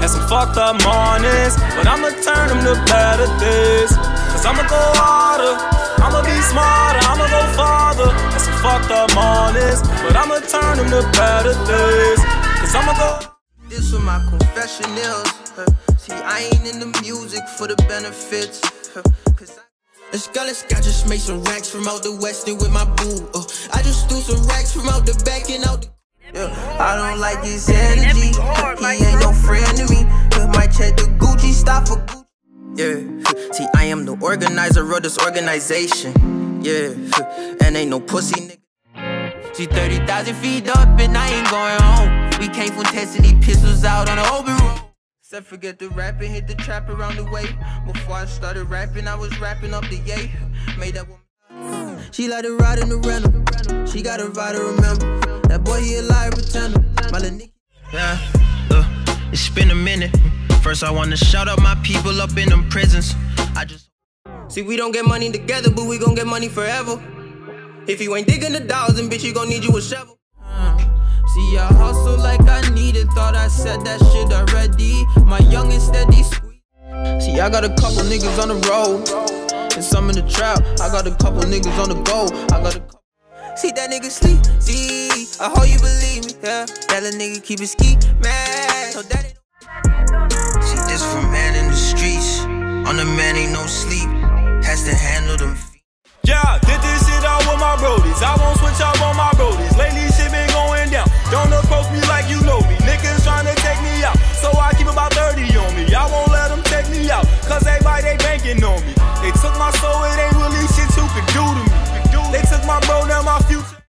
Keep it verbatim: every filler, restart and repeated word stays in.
and some fucked up mornings, but I'ma turn them to better days. Cause I'ma go harder, I'ma be smarter, I'ma go farther. And some fucked up mornings, but I'ma turn them to better days. Cause I'ma go. This for my confessionals. Huh. See, I ain't in the music for the benefits. Huh. Cause I Let's go, let's go, just make some racks from out the west and with my boo. Uh, I just threw some racks from out the back and out the. Yeah, I don't like his energy. He ain't no friend to me. He might check the Gucci, stop for Gucci. Yeah, see, I am the organizer of this organization. Yeah, and ain't no pussy nigga. She thirty thousand feet up and I ain't going home. We came from testing these pistols out on the open road. Said forget the rapping, hit the trap around the way. Before I started rapping, I was rapping up the yay. Made that woman. She let it ride in the rental. She got a ride to remember. That boy, he a liar pretender. My little Nicky. Yeah, uh, it's been a minute. First, I wanna shout out my people up in them prisons. I just see, we don't get money together, but we gon' get money forever. If you ain't digging the dollars, then bitch, you gon' need you a shovel. See, I hustle like I needed, thought I said that shit already. My young and steady sweet. See, I got a couple niggas on the road, and some in the trap. I got a couple niggas on the go. I got a couple. See that nigga sleep, see, I hope you believe me, yeah. That little nigga keep his ski, man. So that ain't. See, this from man in the streets. On the man ain't no sleep. Has to handle them feet. Yeah, did this shit out with my brodies. I won't switch up on my brodies. Lately